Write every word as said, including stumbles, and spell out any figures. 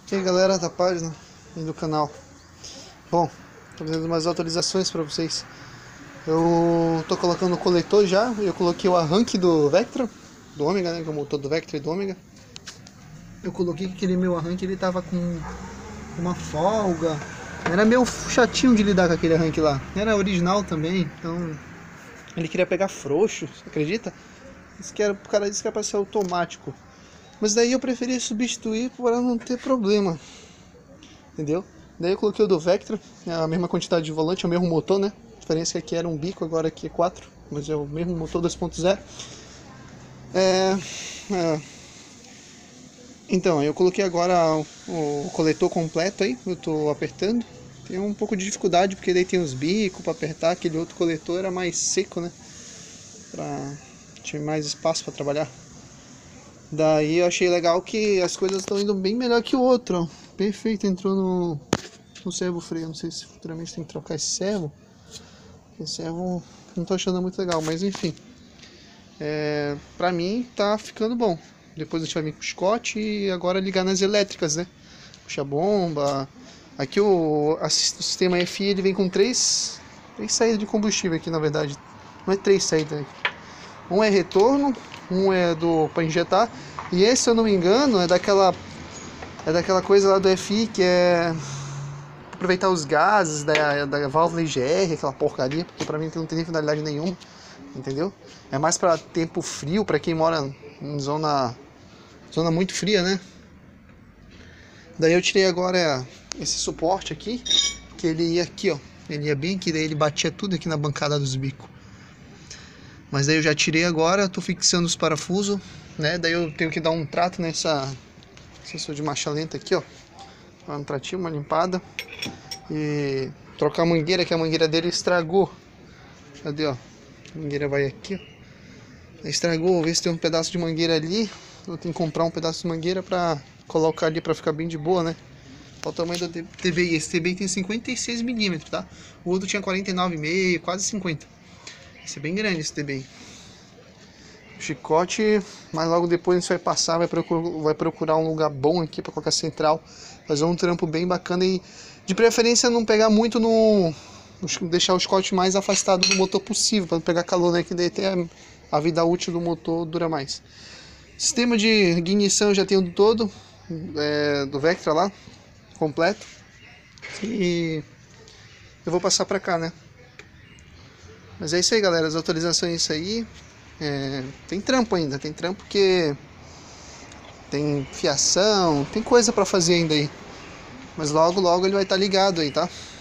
E aí galera da página e do canal. Bom, tô fazendo umas atualizações para vocês. Eu tô colocando o coletor já. Eu coloquei o arranque do Vectra, do Ômega, né? Que é o motor do Vectra e do Ômega. Eu coloquei que aquele meu arranque ele tava com uma folga. Era meio chatinho de lidar com aquele arranque lá. Era original também, então ele queria pegar frouxo, você acredita? Disse que era, o cara disse que era para ser automático. Mas daí eu preferi substituir para não ter problema, entendeu? Daí eu coloquei o do Vectra, é a mesma quantidade de volante, é o mesmo motor, né? A diferença é que aqui era um bico, agora aqui é quatro, mas é o mesmo motor dois ponto zero. É, é, então, eu coloquei agora o, o coletor completo aí, eu tô apertando. Tem um pouco de dificuldade, porque daí tem os bicos para apertar, aquele outro coletor era mais seco, né? Pra, tinha mais espaço para trabalhar. Daí eu achei legal que as coisas estão indo bem melhor que o outro, ó. Perfeito, entrou no, no servo freio. Não sei se futuramente tem que trocar esse servo. Esse servo não tô achando muito legal, mas enfim. É, pra mim tá ficando bom. Depois a gente vai vir com o Scott e agora ligar nas elétricas, né? Puxa bomba. Aqui o, o sistema F I ele vem com três, três saídas de combustível aqui, na verdade. Não é três saídas. Um é retorno, um é do para injetar, e esse, se eu não me engano, é daquela é daquela coisa lá do F I que é aproveitar os gases da, da válvula I G R, aquela porcaria, porque pra mim não tem finalidade nenhuma, entendeu? É mais para tempo frio, para quem mora em zona zona muito fria, né? Daí eu tirei agora esse suporte aqui, que ele ia aqui, ó, ele ia bem aqui, daí ele batia tudo aqui na bancada dos bicos. Mas daí eu já tirei agora, tô fixando os parafusos, né? Daí eu tenho que dar um trato nessa sensor de marcha lenta aqui, ó. Um tratinho, uma limpada. E trocar a mangueira, que a mangueira dele estragou. Cadê, ó? A mangueira vai aqui, ó. Estragou, vou ver se tem um pedaço de mangueira ali. Eu tenho que comprar um pedaço de mangueira pra colocar ali pra ficar bem de boa, né? Olha o tamanho do T B I. Esse T B I tem cinquenta e seis milímetros, tá? O outro tinha quarenta e nove vírgula cinco, quase cinquenta. Esse é bem grande, esse T B I. O chicote, mas logo depois a gente vai passar, vai procurar, vai procurar um lugar bom aqui para colocar central, fazer um trampo bem bacana e de preferência não pegar muito no, deixar o chicote mais afastado do motor possível, para não pegar calor, né, que daí até a, a vida útil do motor dura mais. Sistema de ignição eu já tenho todo, é, do Vectra lá, completo, e eu vou passar para cá, né. Mas é isso aí, galera, as atualizações é isso aí. É, tem trampo ainda, tem trampo porque tem fiação, tem coisa pra fazer ainda aí. Mas logo logo ele vai estar ligado aí, tá?